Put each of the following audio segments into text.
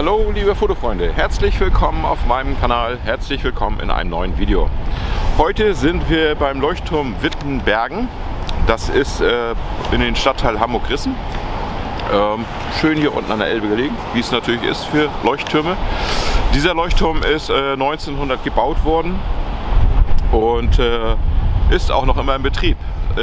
Hallo liebe Fotofreunde, herzlich willkommen auf meinem Kanal, herzlich willkommen in einem neuen Video. Heute sind wir beim Leuchtturm Wittenbergen, das ist in den Stadtteil Hamburg-Rissen. Schön hier unten an der Elbe gelegen, wie es natürlich ist für Leuchttürme. Dieser Leuchtturm ist 1900 gebaut worden und ist auch noch immer in Betrieb.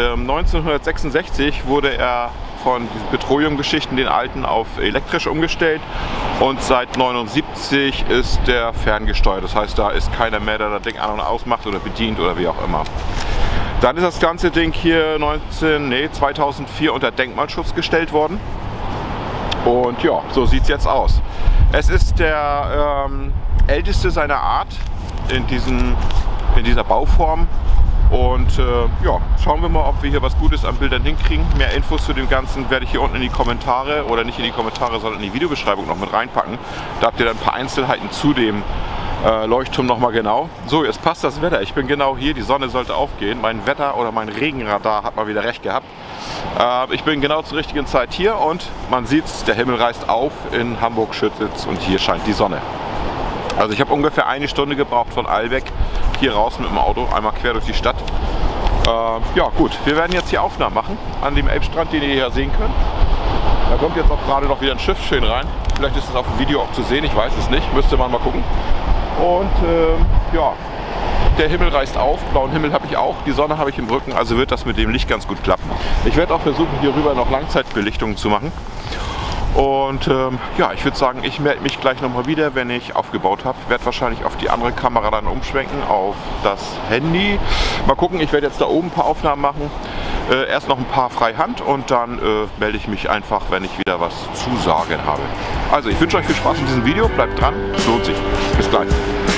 1966 wurde er von diesen Petroleumgeschichten, den alten, auf elektrisch umgestellt und seit 1979 ist der ferngesteuert. Das heißt, da ist keiner mehr, der das Ding an- und ausmacht oder bedient oder wie auch immer. Dann ist das ganze Ding hier 2004 unter Denkmalschutz gestellt worden. Und ja, so sieht es jetzt aus. Es ist der älteste seiner Art in dieser Bauform. Und ja, schauen wir mal, ob wir hier was Gutes an Bildern hinkriegen. Mehr Infos zu dem Ganzen werde ich hier unten in die Kommentare, oder nicht in die Kommentare, sondern in die Videobeschreibung noch mit reinpacken. Da habt ihr dann ein paar Einzelheiten zu dem Leuchtturm nochmal genau. So, jetzt passt das Wetter. Ich bin genau hier, die Sonne sollte aufgehen. Mein Wetter oder mein Regenradar hat mal wieder recht gehabt. Ich bin genau zur richtigen Zeit hier und man sieht es, der Himmel reißt auf, in Hamburg-Schüttitz und hier scheint die Sonne. Also ich habe ungefähr eine Stunde gebraucht von Albeck hier raus mit dem Auto, einmal quer durch die Stadt. Ja gut, wir werden jetzt hier Aufnahmen machen an dem Elbstrand, den ihr hier sehen könnt. Da kommt jetzt auch gerade noch wieder ein Schiff schön rein. Vielleicht ist es auf dem Video auch zu sehen, ich weiß es nicht, müsste man mal gucken. Und ja, der Himmel reißt auf, blauen Himmel habe ich auch, die Sonne habe ich im Rücken, also wird das mit dem Licht ganz gut klappen. Ich werde auch versuchen, hier rüber noch Langzeitbelichtungen zu machen. Und ja, ich würde sagen, ich melde mich gleich nochmal wieder, wenn ich aufgebaut habe. Werde wahrscheinlich auf die andere Kamera dann umschwenken, auf das Handy. Mal gucken, ich werde jetzt da oben ein paar Aufnahmen machen. Erst noch ein paar freihand und dann melde ich mich einfach, wenn ich wieder was zu sagen habe. Also ich wünsche euch viel Spaß in diesem Video, bleibt dran, es lohnt sich. Bis gleich.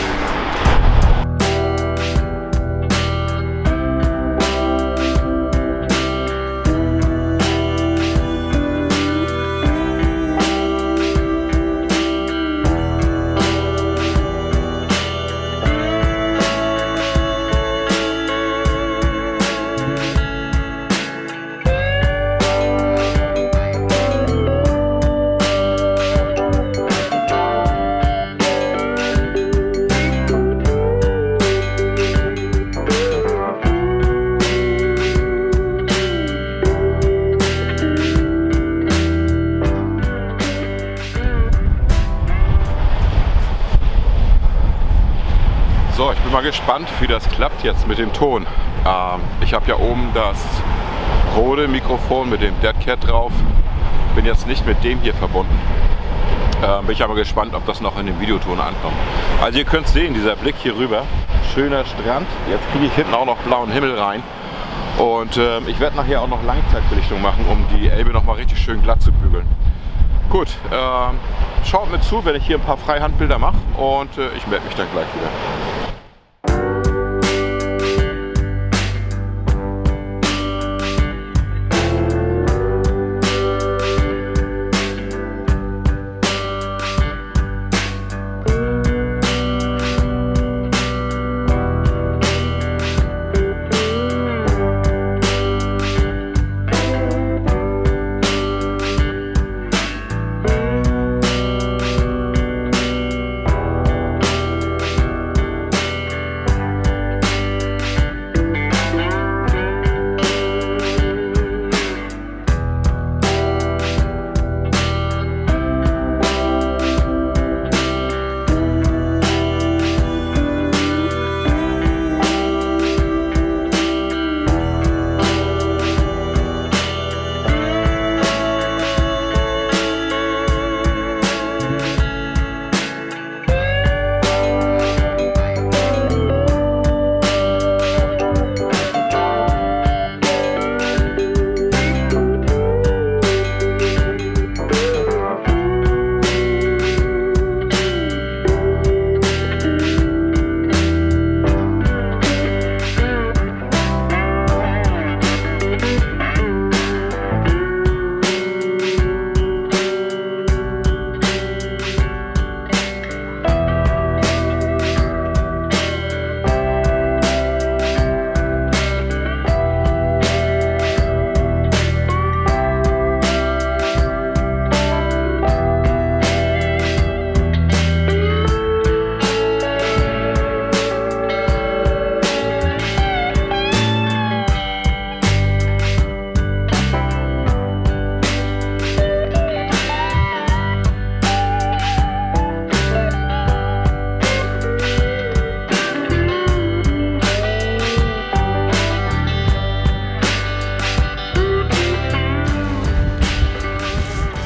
So, ich bin mal gespannt, wie das klappt jetzt mit dem Ton. Ich habe ja oben das Rode Mikrofon mit dem Dead Cat drauf. Bin jetzt nicht mit dem hier verbunden. Bin ich aber gespannt, ob das noch in dem Videoton ankommt. Also ihr könnt sehen, dieser Blick hier rüber. Schöner Strand. Jetzt kriege ich hinten auch noch blauen Himmel rein. Und ich werde nachher auch noch Langzeitbelichtung machen, um die Elbe noch mal richtig schön glatt zu bügeln. Gut, schaut mir zu, wenn ich hier ein paar Freihandbilder mache und ich melde mich dann gleich wieder.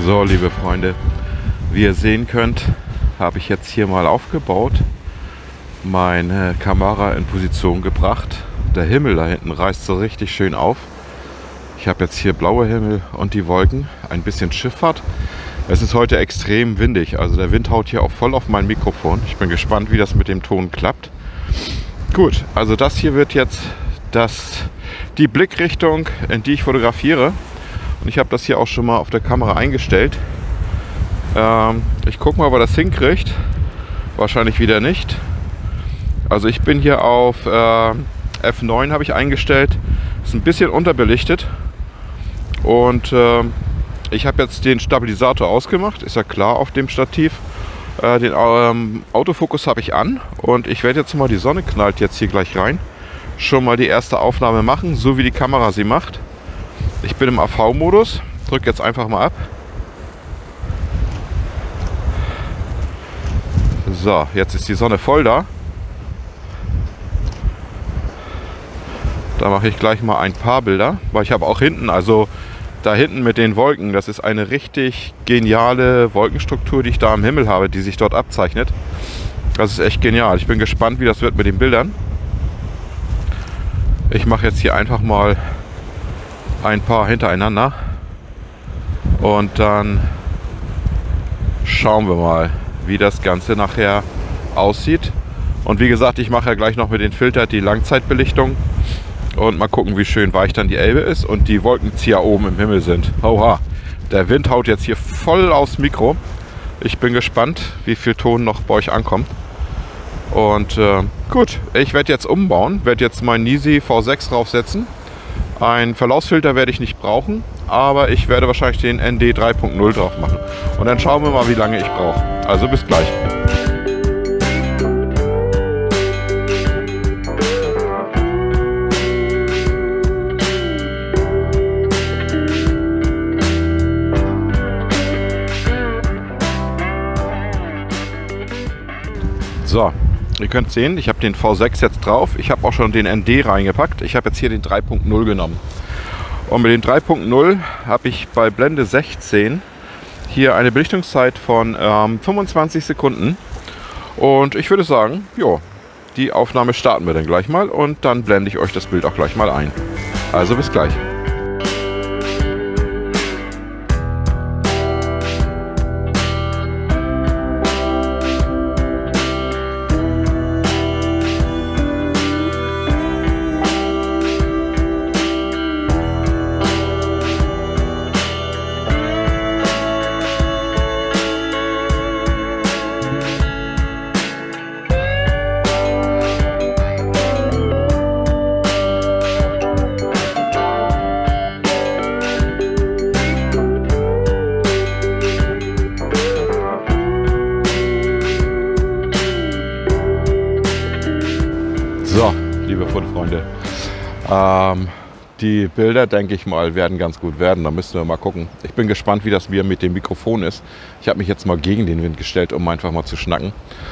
So, liebe Freunde, wie ihr sehen könnt, habe ich jetzt hier mal aufgebaut, meine Kamera in Position gebracht. Der Himmel da hinten reißt so richtig schön auf. Ich habe jetzt hier blaue Himmel und die Wolken, ein bisschen Schifffahrt. Es ist heute extrem windig, also der Wind haut hier auch voll auf mein Mikrofon. Ich bin gespannt, wie das mit dem Ton klappt. Gut, also das hier wird jetzt die Blickrichtung, in die ich fotografiere. Und ich habe das hier auch schon mal auf der Kamera eingestellt. Ich gucke mal, ob er das hinkriegt. Wahrscheinlich wieder nicht. Also ich bin hier auf F9 habe ich eingestellt. Ist ein bisschen unterbelichtet. Und ich habe jetzt den Stabilisator ausgemacht. Ist ja klar auf dem Stativ. Den Autofokus habe ich an. Und ich werde jetzt mal, die Sonne knallt jetzt hier gleich rein, schon mal die erste Aufnahme machen, so wie die Kamera sie macht. Ich bin im AV-Modus. Drücke jetzt einfach mal ab. So, jetzt ist die Sonne voll da. Da mache ich gleich mal ein paar Bilder, weil ich habe auch hinten, also da hinten mit den Wolken, das ist eine richtig geniale Wolkenstruktur, die ich da am Himmel habe, die sich dort abzeichnet. Das ist echt genial. Ich bin gespannt, wie das wird mit den Bildern. Ich mache jetzt hier einfach mal ein paar hintereinander und dann schauen wir mal, wie das Ganze nachher aussieht. Und wie gesagt, ich mache ja gleich noch mit den Filtern die Langzeitbelichtung und mal gucken, wie schön weich dann die Elbe ist und die Wolkenzieher oben im Himmel sind. Oha, der Wind haut jetzt hier voll aufs Mikro. Ich bin gespannt, wie viel Ton noch bei euch ankommt. Und gut, ich werde jetzt umbauen, werde jetzt mein Nisi V6 draufsetzen. Ein Verlaufsfilter werde ich nicht brauchen, aber ich werde wahrscheinlich den ND 3.0 drauf machen. Und dann schauen wir mal, wie lange ich brauche. Also bis gleich. So, ihr könnt sehen, ich habe den V6 jetzt drauf. Ich habe auch schon den ND reingepackt. Ich habe jetzt hier den 3.0 genommen. Und mit dem 3.0 habe ich bei Blende 16 hier eine Belichtungszeit von 25 Sekunden. Und ich würde sagen, jo, die Aufnahme starten wir dann gleich mal und dann blende ich euch das Bild auch gleich mal ein. Also bis gleich. So, liebe Fotofreunde, die Bilder, denke ich mal, werden ganz gut werden. Da müssen wir mal gucken. Ich bin gespannt, wie das hier mit dem Mikrofon ist. Ich habe mich jetzt mal gegen den Wind gestellt, um einfach mal zu schnacken.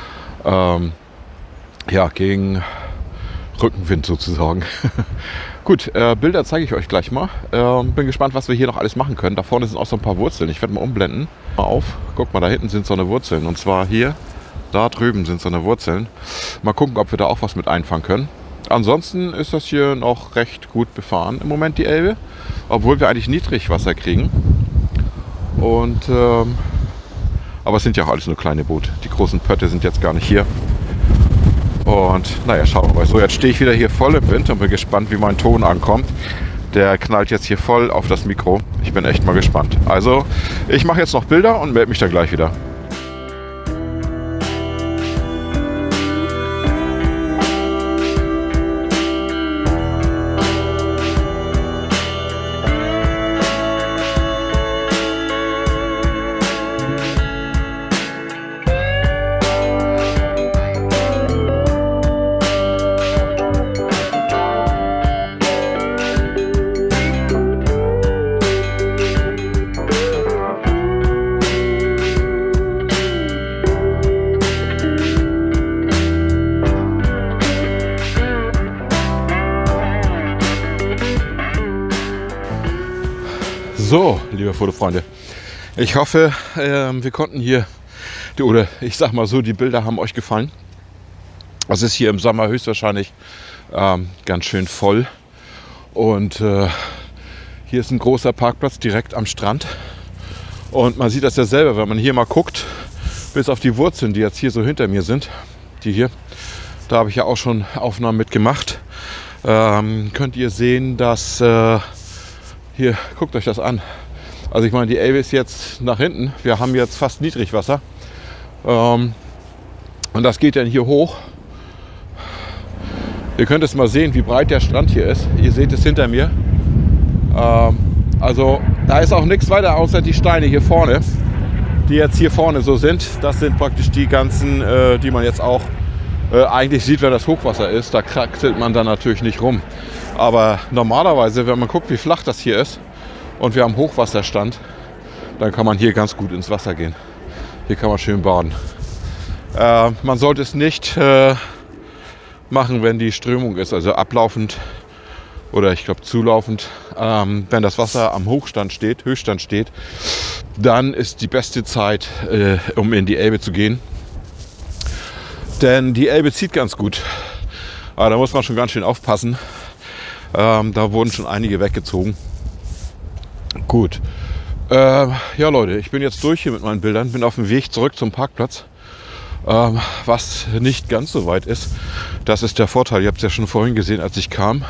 Ja, gegen Rückenwind sozusagen. Gut, Bilder zeige ich euch gleich mal. Bin gespannt, was wir hier noch alles machen können. Da vorne sind auch so ein paar Wurzeln. Ich werde mal umblenden. Mal auf. Guck mal, da hinten sind so eine Wurzeln. Und zwar hier. Da drüben sind so eine Wurzeln. Mal gucken, ob wir da auch was mit einfangen können. Ansonsten ist das hier noch recht gut befahren im Moment, die Elbe. Obwohl wir eigentlich Niedrigwasser kriegen. Und, aber es sind ja auch alles nur kleine Boote. Die großen Pötte sind jetzt gar nicht hier. Und naja, schauen wir mal. So, jetzt stehe ich wieder hier voll im Wind und bin gespannt, wie mein Ton ankommt. Der knallt jetzt hier voll auf das Mikro. Ich bin echt mal gespannt. Also, ich mache jetzt noch Bilder und melde mich dann gleich wieder. So, liebe Fotofreunde, Ich hoffe, wir konnten hier, oder ich sag mal so, die Bilder haben euch gefallen. Es ist hier im Sommer höchstwahrscheinlich ganz schön voll. Und hier ist ein großer Parkplatz direkt am Strand. Und man sieht das ja selber, wenn man hier mal guckt, bis auf die Wurzeln, die jetzt hier so hinter mir sind, die hier, da habe ich ja auch schon Aufnahmen mitgemacht, könnt ihr sehen, dass hier, guckt euch das an. Also ich meine, die Elbe ist jetzt nach hinten. Wir haben jetzt fast Niedrigwasser. Und das geht dann hier hoch. Ihr könnt es mal sehen, wie breit der Strand hier ist. Ihr seht es hinter mir. Also da ist auch nichts weiter außer die Steine hier vorne, die jetzt hier vorne so sind. Das sind praktisch die ganzen, die man jetzt auch eigentlich sieht, wenn das Hochwasser ist. Da kraxelt man dann natürlich nicht rum. Aber normalerweise, wenn man guckt, wie flach das hier ist, und wir haben Hochwasserstand, dann kann man hier ganz gut ins Wasser gehen. Hier kann man schön baden. Man sollte es nicht machen, wenn die Strömung ist, also ablaufend oder ich glaube zulaufend. Wenn das Wasser am Höchststand steht, dann ist die beste Zeit, um in die Elbe zu gehen. Denn die Elbe zieht ganz gut. Aber da muss man schon ganz schön aufpassen. Da wurden schon einige weggezogen. Gut. Ja Leute, ich bin jetzt durch hier mit meinen Bildern, bin auf dem Weg zurück zum Parkplatz. Was nicht ganz so weit ist. Das ist der Vorteil, ihr habt es ja schon vorhin gesehen, als ich kam.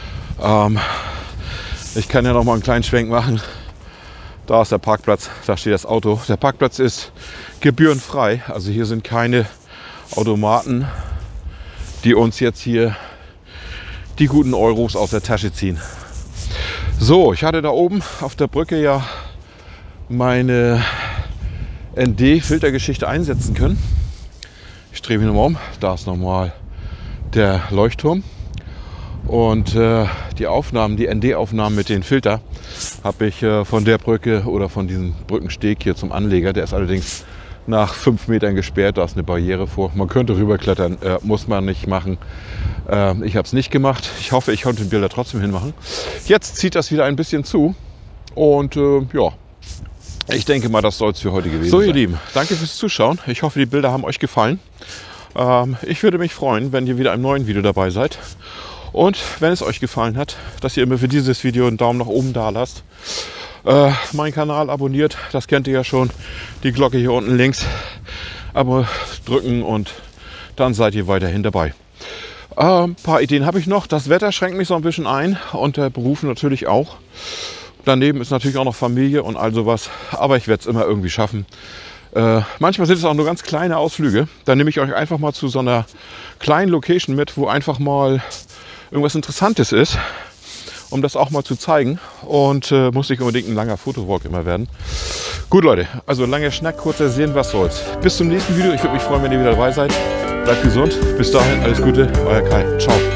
Ich kann ja noch mal einen kleinen Schwenk machen. Da ist der Parkplatz, da steht das Auto. Der Parkplatz ist gebührenfrei, also hier sind keine Automaten, die uns jetzt hier die guten Euros aus der Tasche ziehen. So, ich hatte da oben auf der Brücke ja meine ND-Filtergeschichte einsetzen können. Ich drehe mich nochmal um. Da ist nochmal der Leuchtturm. Und die Aufnahmen, die ND-Aufnahmen mit den Filter, habe ich von der Brücke oder von diesem Brückensteg hier zum Anleger. Der ist allerdings nach 5 Metern gesperrt. Da ist eine Barriere vor. Man könnte rüberklettern, muss man nicht machen. Ich habe es nicht gemacht. Ich hoffe, ich konnte den Bilder trotzdem hinmachen. Jetzt zieht das wieder ein bisschen zu. Und ja, ich denke mal, das soll es für heute gewesen sein. So ihr Lieben, danke fürs Zuschauen. Ich hoffe, die Bilder haben euch gefallen. Ich würde mich freuen, wenn ihr wieder im neuen Video dabei seid. Und wenn es euch gefallen hat, dass ihr mir für dieses Video einen Daumen nach oben da lasst. Meinen Kanal abonniert, das kennt ihr ja schon. Die Glocke hier unten links Abo drücken und dann seid ihr weiterhin dabei. Ein paar Ideen habe ich noch. Das Wetter schränkt mich so ein bisschen ein und der Beruf natürlich auch. Daneben ist natürlich auch noch Familie und all sowas, aber ich werde es immer irgendwie schaffen. Manchmal sind es auch nur ganz kleine Ausflüge. Dann nehme ich euch einfach mal zu so einer kleinen Location mit, wo einfach mal irgendwas Interessantes ist, um das auch mal zu zeigen. Und muss nicht unbedingt ein langer Fotowalk immer werden. Gut Leute, also langer Schnack, kurzer Sehen, was soll's. Bis zum nächsten Video. Ich würde mich freuen, wenn ihr wieder dabei seid. Bleibt gesund. Bis dahin, alles Gute. Euer Kai. Ciao.